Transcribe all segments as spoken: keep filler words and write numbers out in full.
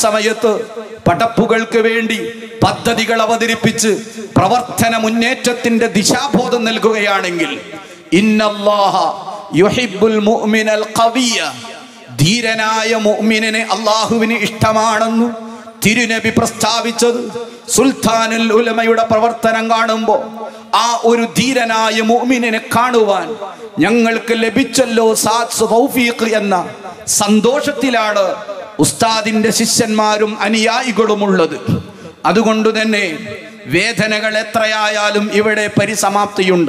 സമയത്ത് പടപ്പുകൾക്ക് വേണ്ടി പദ്ധതികൾ അവതരിപ്പിച്ച് പ്രവർത്തന മുന്നേറ്റത്തിന്റെ ദിശാബോധം നൽകുകയാണെങ്കിൽ ഇന്നല്ലാഹ യുഹിബ്ബുൽ മുഅ്മിനൽ ഖവിയ, ധീരനായ മുഅ്മിനിനെ അല്ലാഹുവിന് ഇഷ്ടമാണെന്ന് തിരുനബി പ്രസ്താവിച്ചത് സുൽത്താനുൽ ഉലമയുടെ പ്രവർത്തനം കാണുമ്പോൾ ആ ഒരു ധീരനായ മുഅ്മിനിനെ കാണുവാൻ ഞങ്ങൾക്ക് ലഭിച്ചല്ലോ സാത്ത് തൗഫീഖ് എന്ന സന്തോഷത്തിലാണ് ഉസ്താദിന്റെ ശിഷ്യന്മാരും അനുയായികളും ഉള്ളത്. അതുകൊണ്ട് തന്നെ വേദനകൾ എത്രയായാലും ഇവിടെ പരിസമാപ്തിയുണ്ട്.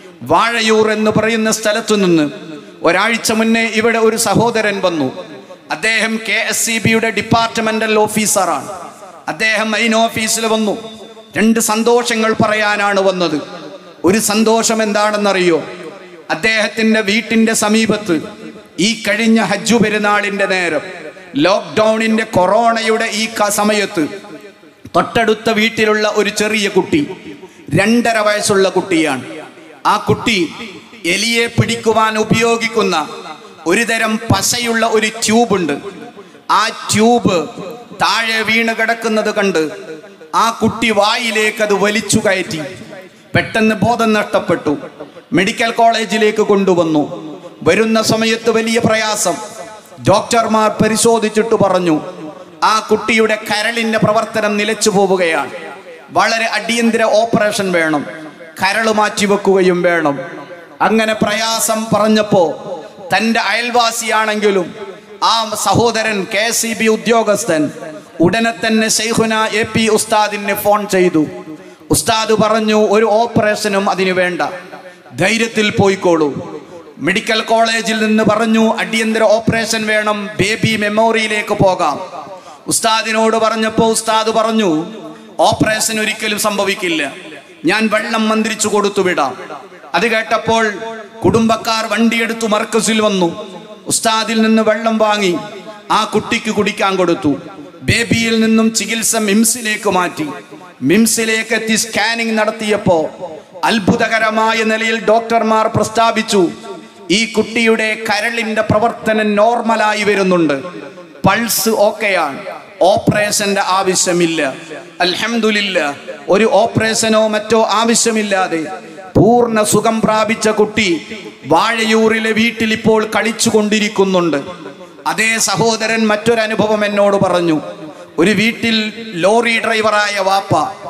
വാഴയൂർ എന്ന് പറയുന്ന സ്ഥലത്തു നിന്ന് ഒരാഴ്ച മുന്നേ ഇവിടെ ഒരു സഹോദരൻ വന്നു. അദ്ദേഹം കെ എസ് സി ബിയുടെ ഡിപ്പാർട്ട്മെന്റൽ ഓഫീസറാണ്. അദ്ദേഹം മെയിൻ ഓഫീസിൽ വന്നു. രണ്ട് സന്തോഷങ്ങൾ പറയാനാണ് വന്നത്. ഒരു സന്തോഷം എന്താണെന്നറിയോ? അദ്ദേഹത്തിന്റെ വീട്ടിന്റെ സമീപത്ത് ഈ കഴിഞ്ഞ ഹജ്ജ് പെരുന്നാളിന്റെ നേരം ലോക്ക്ഡൌണിന്റെ കൊറോണയുടെ ഈ സമയത്ത് തൊട്ടടുത്ത വീട്ടിലുള്ള ഒരു ചെറിയ കുട്ടി, രണ്ടര വയസ്സുള്ള കുട്ടിയാണ്. ആ കുട്ടി എലിയെ പിടിക്കുവാൻ ഉപയോഗിക്കുന്ന ഒരു തരം പശയുള്ള ഒരു ട്യൂബ് ഉണ്ട്. ആ ട്യൂബ് താഴെ വീണ് കിടക്കുന്നത് കണ്ട് ആ കുട്ടി വായിലേക്ക് അത് വലിച്ചു കയറ്റി. പെട്ടെന്ന് ബോധം നഷ്ടപ്പെട്ടു. മെഡിക്കൽ കോളേജിലേക്ക് കൊണ്ടുവന്നു. വരുന്ന സമയത്ത് വലിയ പ്രയാസം. ഡോക്ടർമാർ പരിശോധിച്ചിട്ട് പറഞ്ഞു ആ കുട്ടിയുടെ കരളിന്റെ പ്രവർത്തനം നിലച്ചു പോവുകയാണ്. വളരെ അടിയന്തര ഓപ്പറേഷൻ വേണം, കരൾ മാറ്റിവെക്കുകയും വേണം. അങ്ങനെ പ്രയാസം പറഞ്ഞപ്പോ തൻ്റെ അയൽവാസിയാണെങ്കിലും ആ സഹോദരൻ കെ സി ബി ഉദ്യോഗസ്ഥൻ ഉടനെ തന്നെ ശൈഖുന എ പി ഉസ്താദിനെ ഫോൺ ചെയ്തു. ഉസ്താദ് പറഞ്ഞു ഒരു ഓപ്പറേഷനും അതിന് വേണ്ട, ധൈര്യത്തിൽ പോയിക്കോളൂ. മെഡിക്കൽ കോളേജിൽ നിന്ന് പറഞ്ഞു അടിയന്തര ഓപ്പറേഷൻ വേണം, ബേബി മെമ്മോറിയലിലേക്ക് പോകാം. ഉസ്താദിനോട് പറഞ്ഞപ്പോൾ ഉസ്താദ് പറഞ്ഞു ഓപ്പറേഷൻ ഒരിക്കലും സംഭവിക്കില്ല, ഞാൻ വെള്ളം മന്ത്രിച്ചു കൊടുത്തു വിടാം. അത് കേട്ടപ്പോൾ കുടുംബക്കാർ വണ്ടിയെടുത്തു മർക്കസിൽ വന്നു. ഉസ്താദിൽ നിന്ന് വെള്ളം വാങ്ങി ആ കുട്ടിക്ക് കുടിക്കാൻ കൊടുത്തു. ബേബിയിൽ നിന്നും ചികിത്സ മിംസിലേക്ക് മാറ്റി. മിംസിലേക്ക് എത്തി സ്കാനിങ് നടത്തിയപ്പോ അത്ഭുതകരമായ നിലയിൽ ഡോക്ടർമാർ പ്രസ്താവിച്ചു ഈ കുട്ടിയുടെ കരളിന്റെ പ്രവർത്തനം നോർമലായി വരുന്നുണ്ട്, പൾസ് ഓക്കെയാണ്, ഓപ്പറേഷന്റെ ആവശ്യമില്ല. അൽഹംദുലില്ലാ, ഒരു ഓപ്പറേഷനോ മറ്റോ ആവശ്യമില്ലാതെ പൂർണ്ണ സുഖം പ്രാപിച്ച കുട്ടി വാഴയൂരിലെ വീട്ടിൽ ഇപ്പോൾ കളിച്ചു കൊണ്ടിരിക്കുന്നുണ്ട്. അതേ സഹോദരൻ മറ്റൊരനുഭവം എന്നോട് പറഞ്ഞു. ഒരു വീട്ടിൽ ലോറി ഡ്രൈവറായ വാപ്പ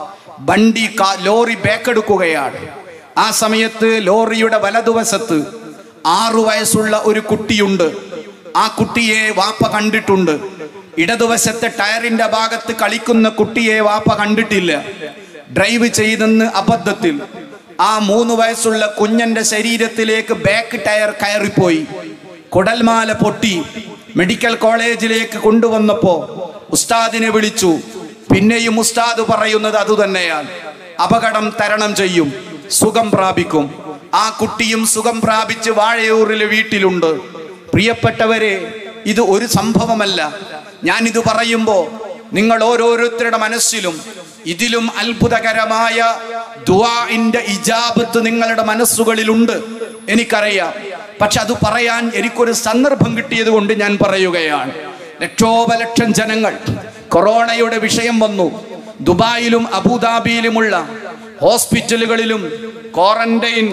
വണ്ടി ലോറി ബേക്കെടുക്കുകയാണ്. ആ സമയത്ത് ലോറിയുടെ വലതുവശത്ത് ആറു വയസ്സുള്ള ഒരു കുട്ടിയുണ്ട്. ആ കുട്ടിയെ വാപ്പ കണ്ടിട്ടുണ്ട്. ഇടതുവശത്തെ ടയറിന്റെ ഭാഗത്ത് കളിക്കുന്ന കുട്ടിയെ വാപ്പ കണ്ടിട്ടില്ല. ഡ്രൈവ് ചെയ്തെന്ന് അബദ്ധത്തിൽ ആ മൂന്ന് വയസ്സുള്ള കുഞ്ഞന്റെ ശരീരത്തിലേക്ക് ബാക്ക് ടയർ കയറിപ്പോയി. കുടൽമാല പൊട്ടി. മെഡിക്കൽ കോളേജിലേക്ക് കൊണ്ടുവന്നപ്പോ ഉസ്താദിനെ വിളിച്ചു. പിന്നെയും ഉസ്താദ് പറയുന്നത് അതുതന്നെയാണ്, അപകടം തരണം ചെയ്യും, സുഖം പ്രാപിക്കും. ആ കുട്ടിയും സുഖം പ്രാപിച്ച് വാഴയൂരിലെ വീട്ടിലുണ്ട്. പ്രിയപ്പെട്ടവരെ, ഇത് ഒരു സംഭവമല്ല. ഞാനിത് പറയുമ്പോൾ നിങ്ങൾ ഓരോരുത്തരുടെ മനസ്സിലും ഇതിലും അത്ഭുതകരമായ ദുആഇന്റെ ഇജാബത്ത് നിങ്ങളുടെ മനസ്സുകളിലുണ്ട്, എനിക്കറിയാം. പക്ഷെ അത് പറയാൻ എനിക്കൊരു സന്ദർഭം കിട്ടിയത് കൊണ്ട് ഞാൻ പറയുകയാണ്. ലക്ഷോപലക്ഷം ജനങ്ങൾ കൊറോണയുടെ വിഷയം വന്നു. ദുബായിലും അബുദാബിയിലുമുള്ള ഹോസ്പിറ്റലുകളിലും ക്വാറന്റൈൻ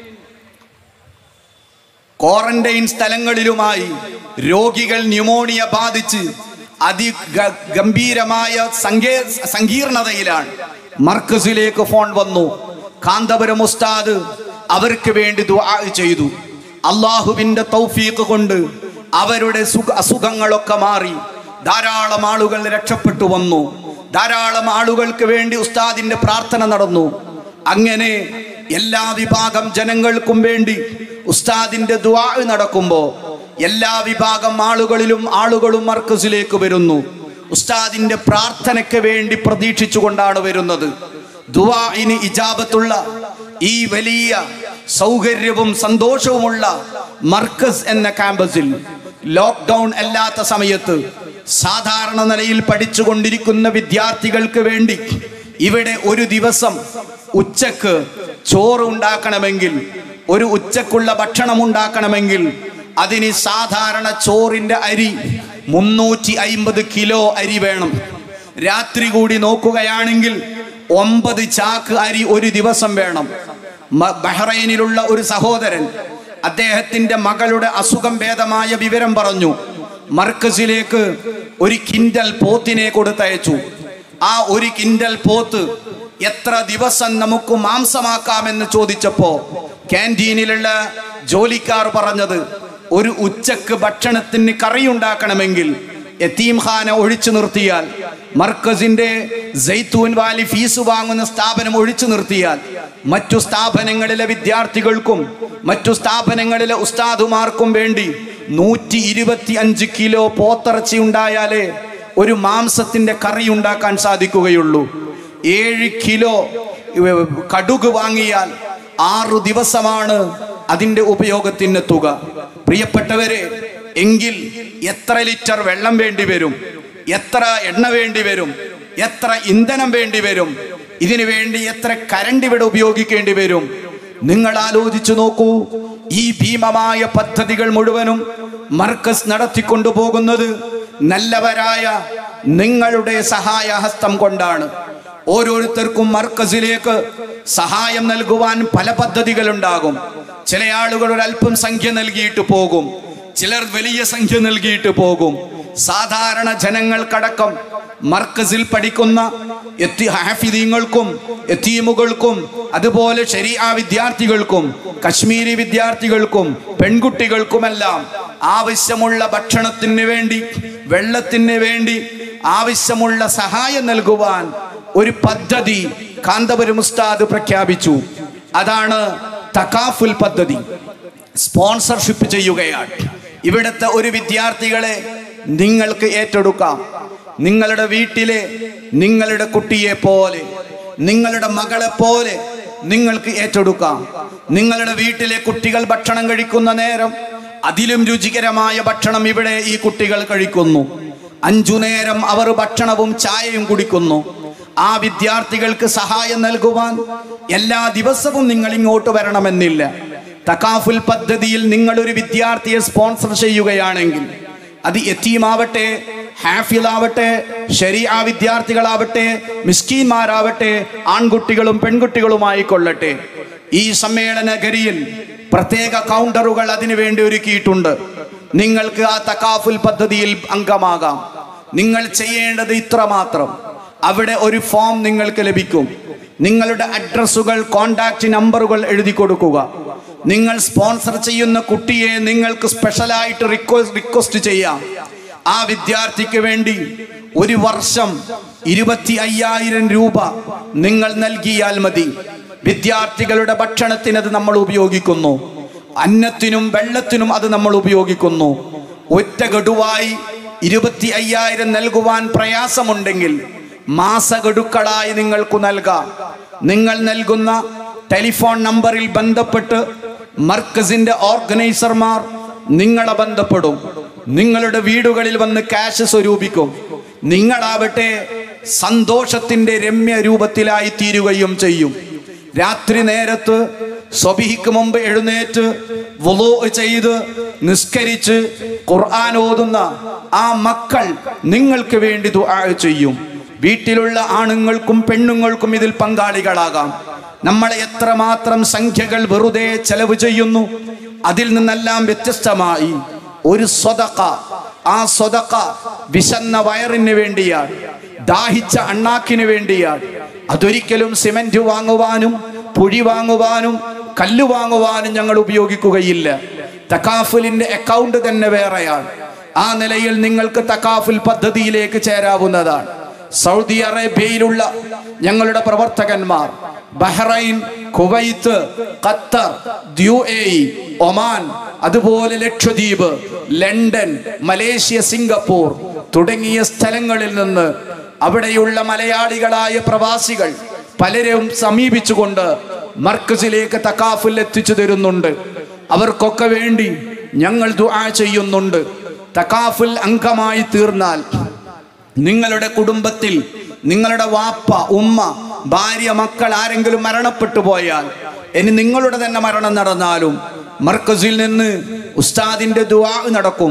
ക്വാറന്റൈൻ സ്ഥലങ്ങളിലുമായി രോഗികൾ ന്യൂമോണിയ ബാധിച്ച് അതിഗംഭീരമായ സങ്കീർണതയിലാണ്. മർക്കസിലേക്ക് ഫോൺ വന്നു. കാന്തപുരം ഉസ്താദ് അവർക്ക് വേണ്ടി ദുആ ചെയ്തു. അള്ളാഹുവിന്റെ തൗഫീഖ് കൊണ്ട് അവരുടെ സുഖ അസുഖങ്ങളൊക്കെ മാറി ധാരാളം ആളുകൾ രക്ഷപ്പെട്ടു വന്നു. ധാരാളം ആളുകൾക്ക് വേണ്ടി ഉസ്താദിന്റെ പ്രാർത്ഥന നടന്നു. അങ്ങനെ എല്ലാ വിഭാഗം ജനങ്ങൾക്കും വേണ്ടി ഉസ്താദിന്റെ ദുആ നടക്കുമ്പോൾ എല്ലാ വിഭാഗം ആളുകളിലും ആളുകളും മർക്കസിലേക്ക് വരുന്നു. ഉസ്താദിന്റെ പ്രാർത്ഥനയ്ക്ക് വേണ്ടി പ്രതീക്ഷിച്ചുകൊണ്ടാണ് വരുന്നത്. ദുആഇന് ഇജാബത്തുള്ള ഈ വലിയ സൗകര്യവും സന്തോഷവുമുള്ള മർക്കസ് എന്ന ക്യാമ്പസിൽ ലോക്ക്ഡൗൺ അല്ലാത്ത സമയത്ത് സാധാരണ നിലയിൽ പഠിച്ചുകൊണ്ടിരിക്കുന്ന വിദ്യാർത്ഥികൾക്ക് വേണ്ടി ഇവിടെ ഒരു ദിവസം ഉച്ചക്ക് ചോറ് ഉണ്ടാക്കണമെങ്കിൽ, ഒരു ഉച്ചക്കുള്ള ഭക്ഷണം ഉണ്ടാക്കണമെങ്കിൽ അതിന് സാധാരണ ചോറിന്റെ അരി മുന്നൂറ്റി അയിമ്പത് കിലോ അരി വേണം. രാത്രി കൂടി നോക്കുകയാണെങ്കിൽ ഒമ്പത് ചാക്ക് അരി ഒരു ദിവസം വേണം. ബഹ്റൈനിലുള്ള ഒരു സഹോദരൻ അദ്ദേഹത്തിന്റെ മകളുടെ അസുഖം ഭേദമായ വിവരം പറഞ്ഞു. മർക്കസിലേക്ക് ഒരു കിൻഡൽ പോത്തിനെ കൊടുത്തയച്ചു. ആ ഒരു കിൻഡൽ പോത്ത് എത്ര ദിവസം നമുക്ക് മാംസമാക്കാമെന്ന് ചോദിച്ചപ്പോ ക്യാൻറ്റീനിലുള്ള ജോലിക്കാർ പറഞ്ഞത്, ഒരു ഉച്ചക്ക് ഭക്ഷണത്തിന് കറി ഉണ്ടാക്കണമെങ്കിൽ യതീംഖാന ഒഴിച്ചു നിർത്തിയാൽ, മർക്കസിന്റെ സൈത്തൂൻ വാലി ഫീസ് വാങ്ങുന്ന സ്ഥാപനം ഒഴിച്ചു നിർത്തിയാൽ, മറ്റു സ്ഥാപനങ്ങളിലെ വിദ്യാർത്ഥികൾക്കും മറ്റു സ്ഥാപനങ്ങളിലെ ഉസ്താദുമാർക്കും വേണ്ടി നൂറ്റി ഇരുപത്തി അഞ്ച് കിലോ പോത്തിറച്ചി ഉണ്ടായാലേ ഒരു മാംസത്തിന്റെ കറി ഉണ്ടാക്കാൻ സാധിക്കുകയുള്ളൂ. ഏഴ് കിലോ കടുക് വാങ്ങിയാൽ ആറു ദിവസമാണ് അതിന്റെ ഉപയോഗത്തിന് തുക. പ്രിയപ്പെട്ടവരെ, എങ്കിൽ എത്ര ലിറ്റർ വെള്ളം വേണ്ടി വരും, എത്ര എണ്ണ വേണ്ടി വരും, എത്ര ഇന്ധനം വേണ്ടി വരും, ഇതിനു വേണ്ടി എത്ര കരണ്ട് ഇവിടെ ഉപയോഗിക്കേണ്ടി വരും? നിങ്ങൾ ആലോചിച്ചു നോക്കൂ. ഈ ഭീമമായ പദ്ധതികൾ മുഴുവനും മർക്കസ് നടത്തിക്കൊണ്ടുപോകുന്നത് നല്ലവരായ നിങ്ങളുടെ സഹായഹസ്തം കൊണ്ടാണ്. ഓരോരുത്തർക്കും മർക്കസിലേക്ക് സഹായം നൽകുവാൻ പല പദ്ധതികളുണ്ടാകും. ചില ആളുകൾ ഒരല്പം സംഖ്യ നൽകിയിട്ട് പോകും, ചിലർ വലിയ സംഖ്യ നൽകിയിട്ട് പോകും. സാധാരണ ജനങ്ങൾക്കടക്കം മർക്കസിൽ പഠിക്കുന്ന ഹാഫിദീങ്ങൾക്കും യതീമുകൾക്കും അതുപോലെ ശരീഅ വിദ്യാർത്ഥികൾക്കും കശ്മീരി വിദ്യാർത്ഥികൾക്കും പെൺകുട്ടികൾക്കുമെല്ലാം ആവശ്യമുള്ള ഭക്ഷണത്തിന് വേണ്ടി, വെള്ളത്തിന് വേണ്ടി ആവശ്യമുള്ള സഹായം നൽകുവാൻ ഒരു പദ്ധതി കാന്തപുരം ഉസ്താദ് പ്രഖ്യാപിച്ചു. അതാണ് തകാഫുൽ പദ്ധതി. സ്പോൺസർഷിപ്പ് ചെയ്യുകയാണ്. ഇവിടുത്തെ ഒരു വിദ്യാർത്ഥികളെ നിങ്ങൾക്ക് ഏറ്റെടുക്കാം. നിങ്ങളുടെ വീട്ടിലെ നിങ്ങളുടെ കുട്ടിയെ പോലെ, നിങ്ങളുടെ മകളെ പോലെ നിങ്ങൾക്ക് ഏറ്റെടുക്കാം. നിങ്ങളുടെ വീട്ടിലെ കുട്ടികൾ ഭക്ഷണം കഴിക്കുന്ന നേരം അതിലും രുചികരമായ ഭക്ഷണം ഇവിടെ ഈ കുട്ടികൾ കഴിക്കുന്നു. അഞ്ചു നേരം അവർ ഭക്ഷണവും ചായയും കുടിക്കുന്നു. ആ വിദ്യാർത്ഥികൾക്ക് സഹായം നൽകുവാൻ എല്ലാ ദിവസവും നിങ്ങൾ ഇങ്ങോട്ട് വരണമെന്നില്ല. തകാഫുൽ പദ്ധതിയിൽ നിങ്ങളൊരു വിദ്യാർത്ഥിയെ സ്പോൺസർ ചെയ്യുകയാണെങ്കിൽ, അത് യതീമാവട്ടെ, ഹാഫിളാവട്ടെ, ശരീഅ വിദ്യാർത്ഥികളാവട്ടെ, മിസ്കീന്മാരാവട്ടെ, ആൺകുട്ടികളും പെൺകുട്ടികളുമായി കൊള്ളട്ടെ, ഈ സമ്മേളനഗരിയിൽ പ്രത്യേക കൗണ്ടറുകൾ അതിനു വേണ്ടി ഒരുക്കിയിട്ടുണ്ട്. നിങ്ങൾക്ക് ആ തകാഫുൽ പദ്ധതിയിൽ അംഗമാകാം. നിങ്ങൾ ചെയ്യേണ്ടത് ഇത്ര മാത്രം. അവിടെ ഒരു ഫോം നിങ്ങൾക്ക് ലഭിക്കും. നിങ്ങളുടെ അഡ്രസ്സുകൾ, കോണ്ടാക്ട് നമ്പറുകൾ എഴുതി കൊടുക്കുക. നിങ്ങൾ സ്പോൺസർ ചെയ്യുന്ന കുട്ടിയെ നിങ്ങൾക്ക് സ്പെഷ്യലായിട്ട് റിക്വസ്റ്റ് റിക്വസ്റ്റ് ചെയ്യാം. ആ വിദ്യാർത്ഥിക്ക് വേണ്ടി ഒരു വർഷം ഇരുപത്തി അയ്യായിരം രൂപ നിങ്ങൾ നൽകിയാൽ മതി. വിദ്യാർത്ഥികളുടെ ഭക്ഷണത്തിന് അത് നമ്മൾ ഉപയോഗിക്കുന്നു, അന്നത്തിനും വെള്ളത്തിനും അത് നമ്മൾ ഉപയോഗിക്കുന്നു. ഒറ്റ ഗഡുവായി ഇരുപത്തി അയ്യായിരം നൽകുവാൻ പ്രയാസമുണ്ടെങ്കിൽ മാസഗഡുക്കളായി നിങ്ങൾക്ക് നൽകാം. നിങ്ങൾ നൽകുന്ന ടെലിഫോൺ നമ്പറിൽ ബന്ധപ്പെട്ട് മർക്കസിന്റെ ഓർഗനൈസർമാർ നിങ്ങളെ ബന്ധപ്പെടും. നിങ്ങളുടെ വീടുകളിൽ വന്ന് ക്യാഷ് സ്വരൂപിക്കും. നിങ്ങളാവട്ടെ സന്തോഷത്തിന്റെ രമ്യ രൂപത്തിലായി തീരുകയും ചെയ്യും. രാത്രി നേരത്ത് സ്വബിഹിക്ക് മുമ്പ് എഴുന്നേറ്റ് വുളൂ ചെയ്ത് നിസ്കരിച്ച് ഖുർആൻ ഓതുന്ന ആ മക്കൾ നിങ്ങൾക്ക് വേണ്ടി ദുആ ചെയ്യും. വീട്ടിലുള്ള ആണുങ്ങൾക്കും പെണ്ണുങ്ങൾക്കും ഇതിൽ പങ്കാളികളാകാം. നമ്മൾ എത്രമാത്രം സംഖ്യകൾ വെറുതെ ചെലവ് ചെയ്യുന്നു, അതിൽ നിന്നെല്ലാം വ്യത്യസ്തമായി ഒരു സ്വതക്ക. ആ സ്വതക്ക വിശന്ന വയറിന് വേണ്ടിയാണ്, ദാഹിച്ച അണ്ണാക്കിന് വേണ്ടിയാണ്. അതൊരിക്കലും സിമന്റ് വാങ്ങുവാനും പുഴി വാങ്ങുവാനും കല്ല് വാങ്ങുവാനും ഞങ്ങൾ ഉപയോഗിക്കുകയില്ല. തകാഫുലിന്റെ അക്കൗണ്ട് തന്നെ വേറെയാണ്. ആ നിലയിൽ നിങ്ങൾക്ക് തകാഫുൽ പദ്ധതിയിലേക്ക് ചേരാവുന്നതാണ്. സൗദി അറേബ്യയിലുള്ള ഞങ്ങളുടെ പ്രവർത്തകന്മാർ Bahrain, Kuwait, Qatar, U A E, Oman, അതുപോലെ ലക്ഷദ്വീപ്, ലണ്ടൻ, മലേഷ്യ, സിംഗപ്പൂർ തുടങ്ങിയ സ്ഥലങ്ങളിൽ നിന്ന് അവിടെയുള്ള മലയാളികളായ പ്രവാസികൾ പലരും സമീപിച്ചുകൊണ്ട് മർക്കസിലേക്ക് തകാഫുൽ എത്തിച്ചു തരുന്നുണ്ട്. അവർക്കൊക്കെ വേണ്ടി ഞങ്ങൾ ദുആ ചെയ്യുന്നുണ്ട്. തകാഫുൽ അംഗമായി തീർന്നാൽ നിങ്ങളുടെ കുടുംബത്തിൽ നിങ്ങളുടെ വാപ്പ, ഉമ്മ, ഭാര്യ, മക്കൾ ആരെങ്കിലും മരണപ്പെട്ടു പോയാൽ, ഇനി നിങ്ങളുടെ തന്നെ മരണം നടന്നാലും മർക്കസിൽ നിന്ന് ഉസ്താദിന്റെ ദുആ നടക്കും.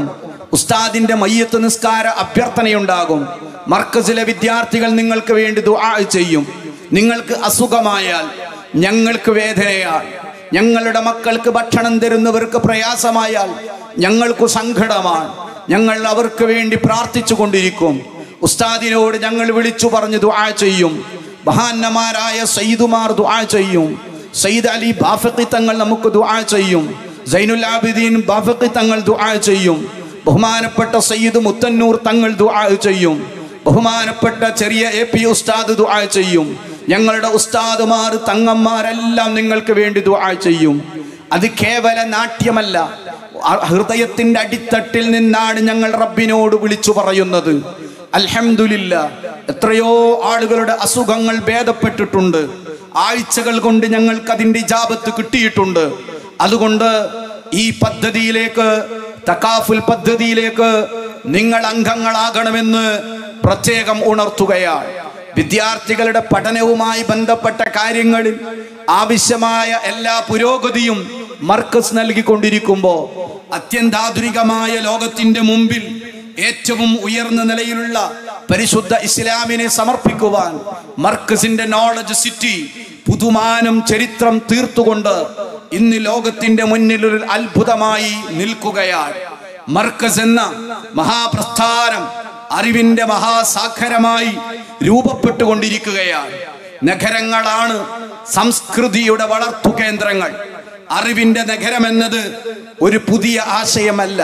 ഉസ്താദിന്റെ മയ്യത്ത് നിസ്കാര അഭ്യർത്ഥനയുണ്ടാകും. മർക്കസിലെ വിദ്യാർത്ഥികൾ നിങ്ങൾക്ക് വേണ്ടി ദുആ ചെയ്യും. നിങ്ങൾക്ക് അസുഖമായാൽ, ഞങ്ങൾക്ക് വേദനയാൽ, ഞങ്ങളുടെ മക്കൾക്ക് ഭക്ഷണം തരുന്നവർക്ക് പ്രയാസമായാൽ, ഞങ്ങൾക്ക് സങ്കടമാണ്, ഞങ്ങൾ അവർക്ക് വേണ്ടി പ്രാർത്ഥിച്ചു കൊണ്ടിരിക്കും. ഉസ്താദിനോട് ഞങ്ങൾ വിളിച്ചു പറഞ്ഞ് ദുആ ചെയ്യും. മഹാന്മാരായ സയ്യിദുമാർ ദുആ ചെയ്യും. സയ്യിദ് അലി ബാഫഖി തങ്ങൾ നമുക്ക് ദുആ ചെയ്യും. സൈനുൽ ആബിദീൻ ബാഫഖി തങ്ങൾ ദുആ ചെയ്യും. ബഹുമാനപ്പെട്ട സയ്യിദ് മുത്തന്നൂർ തങ്ങൾ ദുആ ചെയ്യും. ബഹുമാനപ്പെട്ട ചെറിയ എ പി ഉസ്താദ് ദുആ ചെയ്യും. ഞങ്ങളുടെ ഉസ്താദുമാർ തങ്ങന്മാരെല്ലാം നിങ്ങൾക്ക് വേണ്ടി ദുആ ചെയ്യും. അത് കേവല നാട്യമല്ല, ഹൃദയത്തിന്റെ അടിത്തട്ടിൽ നിന്നാണ് ഞങ്ങൾ റബ്ബിനോട് വിളിച്ചു പറയുന്നത്. അൽഹംദുലില്ലാഹ്, എത്രയോ ആളുകളുടെ അസുഖങ്ങൾ ഭേദപ്പെട്ടിട്ടുണ്ട്. ആഴ്ചകൾ കൊണ്ട് ഞങ്ങൾക്ക് അതിൻ്റെ ഇജാബത്ത് കിട്ടിയിട്ടുണ്ട്. അതുകൊണ്ട് ഈ പദ്ധതിയിലേക്ക്, തകാഫുൽ പദ്ധതിയിലേക്ക് നിങ്ങൾ അംഗങ്ങളാകണമെന്ന് പ്രത്യേകം ഉണർത്തുകയാണ്. വിദ്യാർത്ഥികളുടെ പഠനവുമായി ബന്ധപ്പെട്ട കാര്യങ്ങളിൽ ആവശ്യമായ എല്ലാ പുരോഗതിയും മർക്കസ് നൽകിക്കൊണ്ടിരിക്കുമ്പോൾ അത്യന്താധുനികമായ ലോകത്തിന്റെ മുമ്പിൽ ഏറ്റവും ഉയർന്ന നിലയിലുള്ള പരിശുദ്ധ ഇസ്ലാമിനെ സമർപ്പിക്കുവാൻ മർക്കസിന്റെ നോളജ് സിറ്റി പുതുമാനം ചരിത്രം തീർത്തുകൊണ്ട് ഇന്ന് ലോകത്തിന്റെ മുന്നിൽ ഒരു അത്ഭുതമായി നിൽക്കുകയാണ്. മർക്കസ് എന്ന മഹാപ്രസ്ഥാനം അറിവിന്റെ മഹാസാഗരമായി രൂപപ്പെട്ടുകൊണ്ടിരിക്കുകയാണ്. നഗരങ്ങളാണ് സംസ്കൃതിയുടെ വളർത്തു കേന്ദ്രങ്ങൾ. അറിവിന്റെ നഗരം എന്നത് ഒരു പുതിയ ആശയമല്ല.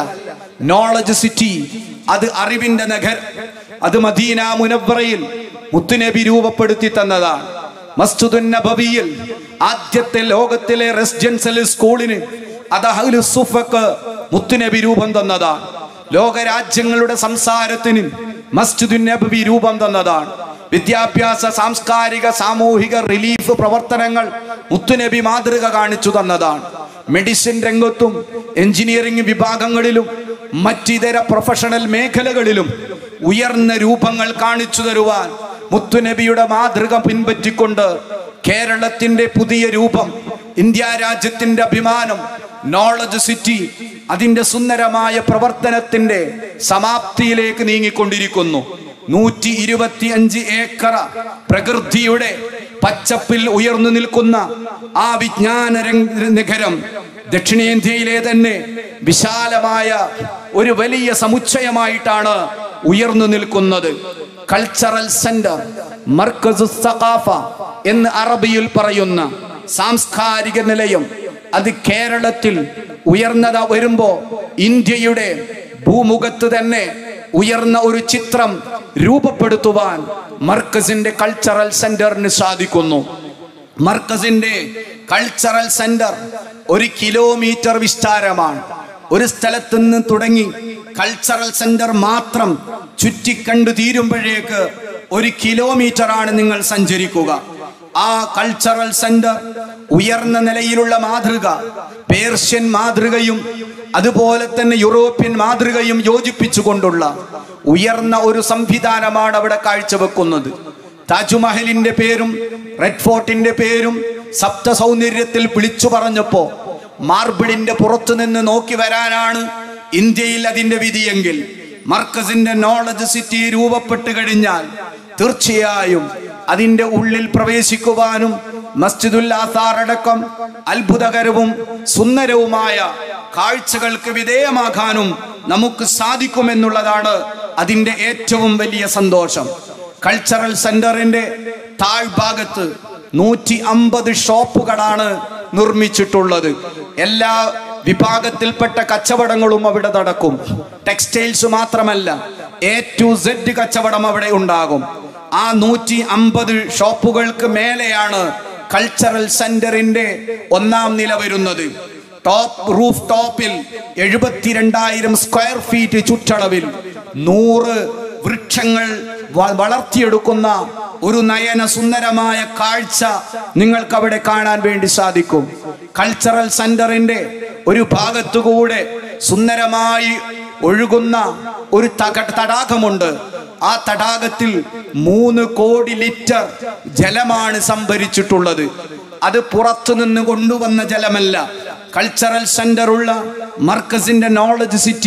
നോളജ് സിറ്റി അത് അറിവിന്റെ നഗരം. അത് മദീന മുനവ്വറയിൽ മുത്തുനബി രൂപപ്പെടുത്തി തന്നതാണ്. മസ്ജിദുൻ നബവിയിൽ ആദ്യത്തെ ലോകത്തിലെ റെസിഡൻഷ്യൽ സ്കൂളിന് അത് അഹ്ലു സുഫക്ക് മുത്തുനബി രൂപം തന്നതാണ്. ലോകരാജ്യങ്ങളുടെ സംസാരത്തിന് മസ്ജിദുൻ നബവി രൂപം തന്നതാണ്. വിദ്യാഭ്യാസ, സാംസ്കാരിക, സാമൂഹിക റിലീഫ് പ്രവർത്തനങ്ങൾ മുത്തുനബി മാതൃക കാണിച്ചു തന്നതാണ്. മെഡിസിൻ രംഗത്തും എഞ്ചിനീയറിംഗ് വിഭാഗങ്ങളിലും മറ്റിതര പ്രൊഫഷണൽ മേഖലകളിലും ഉയർന്ന രൂപങ്ങൾ കാണിച്ചു തരുവാൻ മുത്തുനബിയുടെ മാതൃക പിൻപറ്റിക്കൊണ്ട് കേരളത്തിന്റെ പുതിയ രൂപം, ഇന്ത്യ രാജ്യത്തിന്റെ അഭിമാനം നോളജ് സിറ്റി അതിന്റെ സുന്ദരമായ പ്രവർത്തനത്തിന്റെ സമാപ്തിയിലേക്ക് നീങ്ങിക്കൊണ്ടിരിക്കുന്നു. നൂറ്റി ഇരുപത്തി അഞ്ച് ഏക്കർ പ്രകൃതിയുടെ പച്ചപ്പിൽ ഉയർന്നു നിൽക്കുന്ന ആ വിജ്ഞാന നഗരം ദക്ഷിണേന്ത്യയിലെ തന്നെ വിശാലമായ ഒരു വലിയ സമുച്ചയമായിട്ടാണ് ഉയർന്നു നിൽക്കുന്നത്. കൾച്ചറൽ സെന്റർ, മർക്കസു സഖാഫ എന്ന് അറബിയിൽ പറയുന്ന സാംസ്കാരിക നിലയം, അത് കേരളത്തിൽ ഉയർന്നത വരുമ്പോ ഇന്ത്യയുടെ ഭൂമുഖത്ത് തന്നെ ഉയർന്ന ഒരു ചിത്രം രൂപപ്പെടുത്തുവാൻ മർക്കസിന്റെ കൾച്ചറൽ സെന്ററിന് സാധിക്കുന്നു. മർക്കസിന്റെ കൾച്ചറൽ സെന്റർ ഒരു കിലോമീറ്റർ വിസ്താരമാണ്. ഒരു സ്ഥലത്ത് നിന്ന് തുടങ്ങി കൾച്ചറൽ സെന്റർ മാത്രം ചുറ്റിക്കണ്ടു തീരുമ്പോഴേക്ക് ഒരു കിലോമീറ്റർ ആണ് നിങ്ങൾ സഞ്ചരിക്കുക. ആ കൾച്ചറൽ സെന്റർ ഉയർന്ന നിലയിലുള്ള മാതൃക, പേർഷ്യൻ മാതൃകയും അതുപോലെ തന്നെ യൂറോപ്യൻ മാതൃകയും യോജിപ്പിച്ചുകൊണ്ടുള്ള ഉയർന്ന ഒരു സംവിധാനമാണ് അവിടെ കാഴ്ചവെക്കുന്നത്. താജ്മഹലിന്റെ പേരും റെഡ് ഫോർട്ടിന്റെ പേരും സപ്ത സൗന്ദര്യത്തിൽ വിളിച്ചു പറഞ്ഞപ്പോ മാർബിളിന്റെ പുറത്തു നിന്ന് നോക്കി വരാനാണ് ഇന്ത്യയിൽ അതിന്റെ വിധിയെങ്കിൽ, മർക്കസിന്റെ നോളജ് സിറ്റി രൂപപ്പെട്ട് കഴിഞ്ഞാൽ തീർച്ചയായും അതിന്റെ ഉള്ളിൽ പ്രവേശിക്കുവാനും മസ്ജിദുൽ ആസാർ അടക്കം അത്ഭുതകരവും സുന്ദരവുമായ കാഴ്ചകൾക്ക് വിധേയമാകാനും നമുക്ക് സാധിക്കുമെന്നുള്ളതാണ് അതിന്റെ ഏറ്റവും വലിയ സന്തോഷം. കൾച്ചറൽ സെന്ററിന്റെ താഴ്ഭാഗത്ത് നൂറ്റി അമ്പത് ഷോപ്പുകളാണ് നിർമ്മിച്ചിട്ടുള്ളത്. എല്ലാ വിഭാഗത്തിൽപ്പെട്ട കച്ചവടങ്ങളും അവിടെ നടക്കും. ടെക്സ്റ്റൈൽസ് മാത്രമല്ല, എ ടു സെഡ് കച്ചവടം അവിടെ ഉണ്ടാകും. ആ നൂറ്റി അമ്പത് ഷോപ്പുകൾക്ക് മേലെയാണ് കൾച്ചറൽ സെന്ററിന്റെ ഒന്നാം നില വരുന്നത്. ടോപ്പ് റൂഫ് ടോപ്പിൽ എഴുപത്തിരണ്ടായിരം സ്ക്വയർ ഫീറ്റ് ചുറ്റളവിൽ നൂറ് വൃക്ഷങ്ങൾ വളർത്തിയെടുക്കുന്ന ഒരു നയന സുന്ദരമായ കാഴ്ച നിങ്ങൾക്ക് അവിടെ കാണാൻ വേണ്ടി സാധിക്കും. കൾച്ചറൽ സെന്ററിന്റെ ഒരു ഭാഗത്തുകൂടെ സുന്ദരമായി ഒഴുകുന്ന ഒരു തടാകമുണ്ട്. ആ തടാകത്തിൽ മൂന്ന് കോടി ലിറ്റർ ജലമാണ് സംഭരിച്ചിട്ടുള്ളത്. അത് പുറത്തുനിന്ന് കൊണ്ടുവന്ന ജലമല്ല. കൾച്ചറൽ സെന്റർ ഉള്ള മർക്കസിന്റെ നോളജ് സിറ്റി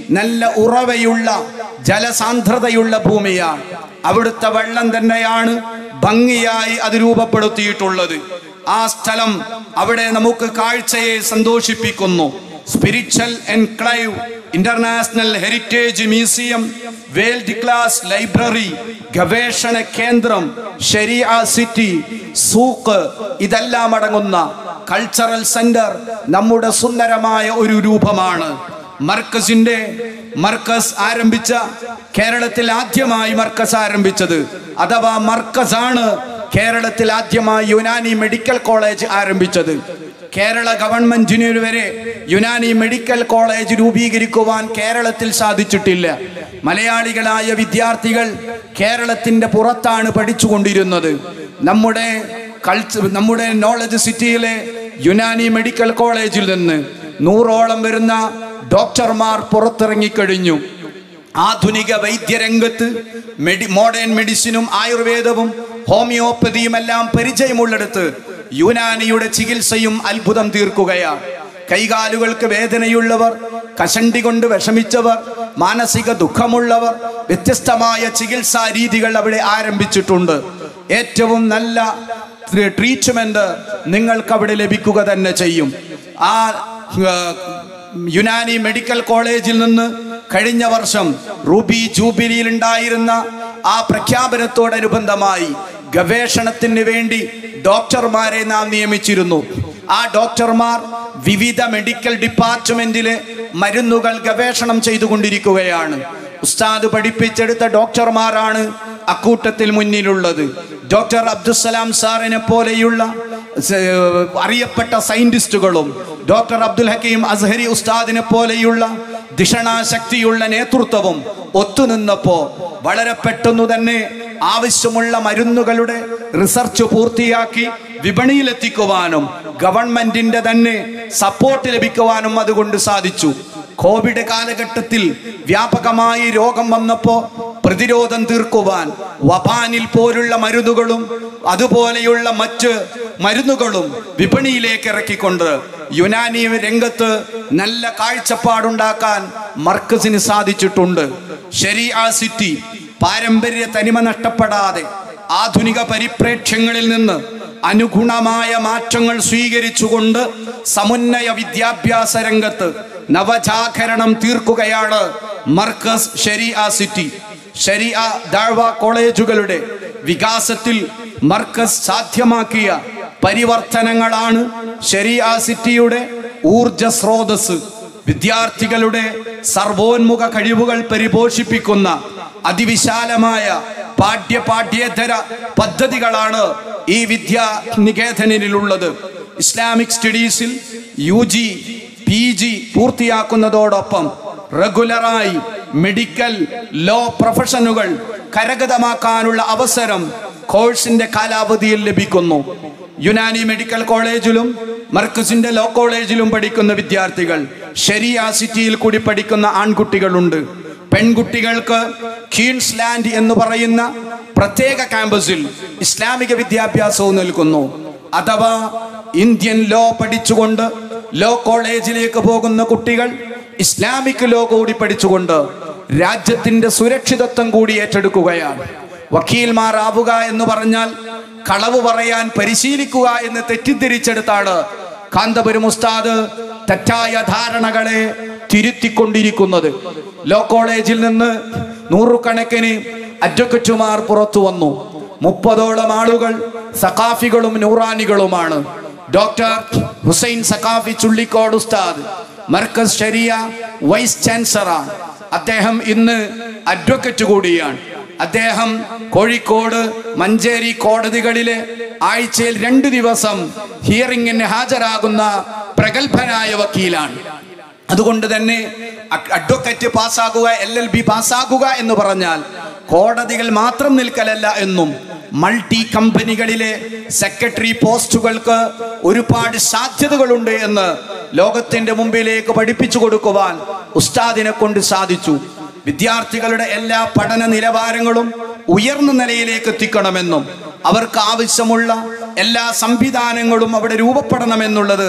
നല്ല ഉറവയുള്ള ജലസാന്ദ്രതയുള്ള ഭൂമിയാണ്. അവിടുത്തെ വെള്ളം തന്നെയാണ് ഭംഗിയായി അത് രൂപപ്പെടുത്തിയിട്ടുള്ളത്. ആ സ്ഥലം അവിടെ നമുക്ക് കാഴ്ചയെ സന്തോഷിപ്പിക്കുന്നു. Spiritual enclave, international heritage museum, world class library, ഗവേഷണ കേന്ദ്രം, ശരിയ സിറ്റി, സൂക്ക്, ഇതെല്ലാം അടങ്ങുന്ന കൾച്ചറൽ സെന്റർ നമ്മുടെ സുന്ദരമായ ഒരു രൂപമാണ്. മർക്കസിന്റെ മർക്കസ് ആരംഭിച്ച കേരളത്തിൽ ആദ്യമായി മർക്കസ് ആരംഭിച്ചത്, അഥവാ മർക്കസാണ് കേരളത്തിൽ ആദ്യമായി യുനാനി മെഡിക്കൽ കോളേജ് ആരംഭിച്ചത്. കേരള ഗവൺമെന്റിന് വരെ യുനാനി മെഡിക്കൽ കോളേജ് രൂപീകരിക്കുവാൻ കേരളത്തിൽ സാധിച്ചിട്ടില്ല. മലയാളികളായ വിദ്യാർത്ഥികൾ കേരളത്തിന്റെ പുറത്താണ് പഠിച്ചുകൊണ്ടിരുന്നത്. നമ്മുടെ കൾച്ചർ നമ്മുടെ നോളജ് സിറ്റിയിലെ യുനാനി മെഡിക്കൽ കോളേജിൽ നിന്ന് നൂറോളം വരുന്ന ഡോക്ടർമാർ പുറത്തിറങ്ങിക്കഴിഞ്ഞു. ആധുനിക വൈദ്യരംഗത്ത് മെഡി മോഡേൺ മെഡിസിനും ആയുർവേദവും ഹോമിയോപ്പതിയും എല്ലാം പരിചയമുള്ളിടത്ത് യുനാനിയുടെ ചികിത്സയും അത്ഭുതം തീർക്കുകയാണ്. കൈകാലുകൾക്ക് വേദനയുള്ളവർ, കഷണ്ടി കൊണ്ട് വിഷമിച്ചവർ, മാനസിക ദുഃഖമുള്ളവർ, വ്യത്യസ്തമായ ചികിത്സാ രീതികൾ അവിടെ ആരംഭിച്ചിട്ടുണ്ട്. ഏറ്റവും നല്ല ട്രീറ്റ്മെന്റ് നിങ്ങൾക്ക് അവിടെ ലഭിക്കുക തന്നെ ചെയ്യും. ആ യുനാനി മെഡിക്കൽ കോളേജിൽ നിന്ന് കഴിഞ്ഞ വർഷം റൂബി ജൂബിലിയിൽ ഉണ്ടായിരുന്ന ആ പ്രഖ്യാപനത്തോടനുബന്ധമായി ഗവേഷണത്തിന് വേണ്ടി ഡോക്ടർമാരെ നാം നിയമിച്ചിരുന്നു. ആ ഡോക്ടർമാർ വിവിധ മെഡിക്കൽ ഡിപ്പാർട്ട്മെന്റിലെ മരുന്നുകൾ ഗവേഷണം ചെയ്തുകൊണ്ടിരിക്കുകയാണ്. ഉസ്താദ് പഠിപ്പിച്ചെടുത്ത ഡോക്ടർമാരാണ് അക്കൂട്ടത്തിൽ മുന്നിലുള്ളത്. ഡോക്ടർ അബ്ദുസ്സലാം സാറിനെ പോലെയുള്ള അറിയപ്പെട്ട സയന്റിസ്റ്റുകളും ഡോക്ടർ അബ്ദുൽ ഹക്കീം അസ്ഹരി ഉസ്താദിനെ പോലെയുള്ള ദിഷണാശക്തിയുള്ള നേതൃത്വവും ഒത്തുനിന്നപ്പോ വളരെ പെട്ടെന്ന് തന്നെ ആവശ്യമുള്ള മരുന്നുകളുടെ റിസർച്ച് പൂർത്തിയാക്കി വിപണിയിലെത്തിക്കുവാനും ഗവൺമെന്റിന്റെ തന്നെ സപ്പോർട്ട് ലഭിക്കുവാനും അതുകൊണ്ട് സാധിച്ചു. കോവിഡ് കാലഘട്ടത്തിൽ വ്യാപകമായി രോഗം വന്നപ്പോൾ പ്രതിരോധം തീർക്കുവാൻ വബാനിൽ പോലുള്ള മരുന്നുകളും അതുപോലെയുള്ള മറ്റ് മരുന്നുകളും വിപണിയിലേക്ക് ഇറക്കിക്കൊണ്ട് യുനാനി രംഗത്ത് നല്ല കാഴ്ചപ്പാടുണ്ടാക്കാൻ മർക്കസിന് സാധിച്ചിട്ടുണ്ട്. ശരീഅ സിറ്റി പാരമ്പര്യ തനിമ നഷ്ടപ്പെടാതെ ആധുനിക പരിപ്രേക്ഷ്യങ്ങളിൽ നിന്ന് അനുഗുണമായ മാറ്റങ്ങൾ സ്വീകരിച്ചുകൊണ്ട് സമുന്നയ വിദ്യാഭ്യാസ രംഗത്ത് നവജാഗരണം തീർക്കുകയാണ് മർക്കസ് ശരീഅ സിറ്റി. ശരീഅ ദഅവ കോളേജുകളുടെ വികാസത്തിൽ മർക്കസ് സാധ്യമാക്കിയ പരിവർത്തനങ്ങളാണ് ശരീഅ സിറ്റിയുടെ ഊർജ സ്രോതസ്. വിദ്യാർത്ഥികളുടെ സർവോന്മുഖ കഴിവുകൾ പരിപോഷിപ്പിക്കുന്ന അതിവിശാലമായ പാഠ്യ പാഠ്യേതര പദ്ധതികളാണ് ഈ വിദ്യാ നികേതനിലുള്ളത്. ഇസ്ലാമിക് സ്റ്റഡീസിൽ യു ജി പി ജി പൂർത്തിയാക്കുന്നതോടൊപ്പം റെഗുലറായി മെഡിക്കൽ ലോ പ്രൊഫഷനുകൾ കരഗതമാക്കാനുള്ള അവസരം കോഴ്സിന്റെ കാലാവധിയിൽ ലഭിക്കുന്നു. യുനാനി മെഡിക്കൽ കോളേജിലും മർക്കസിന്റെ ലോ കോളേജിലും പഠിക്കുന്ന വിദ്യാർത്ഥികൾ ശരീഅ സിറ്റിയിൽ കൂടി പഠിക്കുന്ന ആൺകുട്ടികളുണ്ട്. പെൺകുട്ടികൾക്ക് ക്വീൻസ്ലാൻഡ് എന്ന് പറയുന്ന പ്രത്യേക ക്യാമ്പസിൽ ഇസ്ലാമിക വിദ്യാഭ്യാസവും നൽകുന്നു. അഥവാ ഇന്ത്യൻ ലോ പഠിച്ചുകൊണ്ട് ലോ കോളേജിലേക്ക് പോകുന്ന കുട്ടികൾ ഇസ്ലാമിക് ലോ കൂടി പഠിച്ചുകൊണ്ട് രാജ്യത്തിന്റെ സുരക്ഷിതത്വം കൂടി ഏറ്റെടുക്കുകയാണ്. വക്കീൽമാർ ആവുക എന്ന് പറഞ്ഞാൽ കളവ് പറയാൻ പരിശീലിക്കുക എന്ന് തെറ്റിദ്ധരിച്ചെടുത്താണ് കാന്തപുരം ഉസ്താദ് തെറ്റായ ധാരണകളെ തിരുത്തിക്കൊണ്ടിരിക്കുന്നത്. ലോ കോളേജിൽ നിന്ന് നൂറുകണക്കിന് അഡ്വക്കറ്റുമാർ പുറത്തു വന്നു. മുപ്പതോളം ആളുകൾ സഖാഫികളും നൂറാനികളുമാണ്. ഡോക്ടർ ഹുസൈൻ സഖാഫി ചുള്ളിക്കോട് ഉസ്താദ് മർക്കസ് ശരീഅ വൈസ് ചാൻസലറാണ്. അദ്ദേഹം ഇന്ന് അഡ്വക്കറ്റ് കൂടിയാണ്. അദ്ദേഹം കോഴിക്കോട് മഞ്ചേരി കോടതികളിലെ ആഴ്ചയിൽ രണ്ടു ദിവസം ഹിയറിംഗിന് ഹാജരാകുന്ന പ്രഗത്ഭനായ വക്കീലാണ്. അതുകൊണ്ട് തന്നെ അഡ്വക്കറ്റ് പാസ്സാകുക, എൽ എൽ ബി പാസ്സാകുക എന്ന് പറഞ്ഞാൽ കോടതികൾ മാത്രം നിൽക്കലല്ല എന്നും മൾട്ടി കമ്പനികളിലെ സെക്രട്ടറി പോസ്റ്റുകൾക്ക് ഒരുപാട് സാധ്യതകളുണ്ട് എന്ന് ലോകത്തിന്റെ മുമ്പിലേക്ക് പഠിപ്പിച്ചു കൊടുക്കുവാൻ ഉസ്താദിനെ കൊണ്ട് സാധിച്ചു. വിദ്യാർത്ഥികളുടെ എല്ലാ പഠന നിലവാരങ്ങളും ഉയർന്ന നിലയിലേക്ക് എത്തിക്കണമെന്നും അവർക്ക് ആവശ്യമുള്ള എല്ലാ സംവിധാനങ്ങളും അവിടെ രൂപപ്പെടണമെന്നുള്ളത്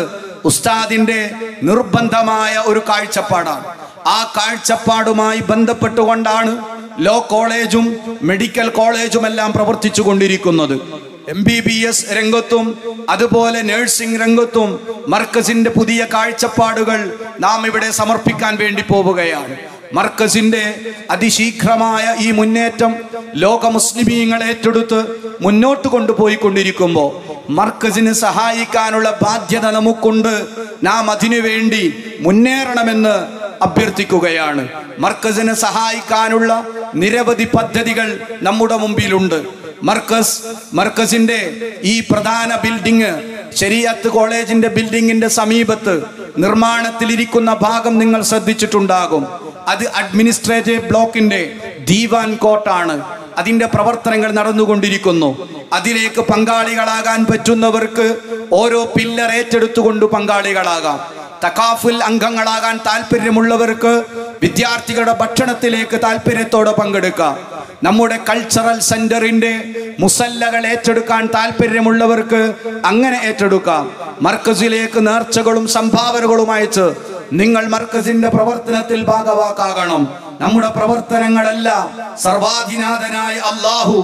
ഉസ്താദിന്റെ നിർബന്ധമായ ഒരു കാഴ്ചപ്പാടാണ്. ആ കാഴ്ചപ്പാടുമായി ബന്ധപ്പെട്ടുകൊണ്ടാണ് ലോ കോളേജും മെഡിക്കൽ കോളേജും എല്ലാം പ്രവർത്തിച്ചു കൊണ്ടിരിക്കുന്നത്. എം ബി ബി എസ് രംഗത്തും അതുപോലെ നഴ്സിംഗ് രംഗത്തും മർക്കസിന്റെ പുതിയ കാഴ്ചപ്പാടുകൾ നാം ഇവിടെ സമർപ്പിക്കാൻ വേണ്ടി പോവുകയാണ്. മർക്കസിന്റെ അതിശീഘ്രമായ ഈ മുന്നേറ്റം ലോക മുസ്ലിമീങ്ങൾ ഏറ്റെടുത്ത് മുന്നോട്ട് കൊണ്ടുപോയിക്കൊണ്ടിരിക്കുമ്പോൾ മർക്കസിന് സഹായിക്കാനുള്ള ബാധ്യത നമുക്കുണ്ട്. നാം അതിനുവേണ്ടി മുന്നേറണമെന്ന് അഭ്യർത്ഥിക്കുകയാണ്. മർക്കസിനെ സഹായിക്കാനുള്ള നിരവധി പദ്ധതികൾ നമ്മുടെ മുമ്പിലുണ്ട്. മർക്കസ് മർക്കസിന്റെ ഈ പ്രധാന ബിൽഡിംഗ് ശരീഅത്ത് കോളേജിന്റെ ബിൽഡിങ്ങിന്റെ സമീപത്ത് നിർമ്മാണത്തിലിരിക്കുന്ന ഭാഗം നിങ്ങൾ ശ്രദ്ധിച്ചിട്ടുണ്ടാകും. അത് അഡ്മിനിസ്ട്രേറ്റീവ് ബ്ലോക്കിന്റെ ദീവാൻ കോട്ടാണ്. അതിന്റെ പ്രവർത്തനങ്ങൾ നടന്നുകൊണ്ടിരിക്കുന്നു. അതിലേക്ക് പങ്കാളികളാകാൻ പറ്റുന്നവർക്ക് ഓരോ പില്ലർ ഏറ്റെടുത്തുകൊണ്ട് പങ്കാളികളാകാം. തകാഫുൽ അംഗങ്ങളാകാൻ താല്പര്യമുള്ളവർക്ക് വിദ്യാർത്ഥികളുടെ ഭക്ഷണത്തിലേക്ക് താല്പര്യത്തോടെ പങ്കെടുക്കാം. നമ്മുടെ കൾച്ചറൽ സെന്ററിന്റെ മുസല്ലകൾ ഏറ്റെടുക്കാൻ താല്പര്യമുള്ളവർക്ക് അങ്ങനെ ഏറ്റെടുക്കാം. മർക്കസിലേക്ക് നേർച്ചകളും സംഭാവനകളും അയച്ച് നിങ്ങൾ മർക്കസിന്റെ പ്രവർത്തനത്തിൽ ഭാഗവാക്കാകണം. നമ്മുടെ പ്രവർത്തനങ്ങളെല്ലാം സർവാധിനാഥനായ അല്ലാഹു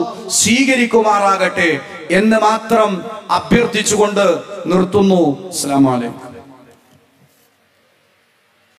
സ്വീകരിക്കുമാറാകട്ടെ എന്ന് മാത്രം അഭ്യർത്ഥിച്ചുകൊണ്ട് നിർത്തുന്നു. അസ്സലാമു അലൈക്കും.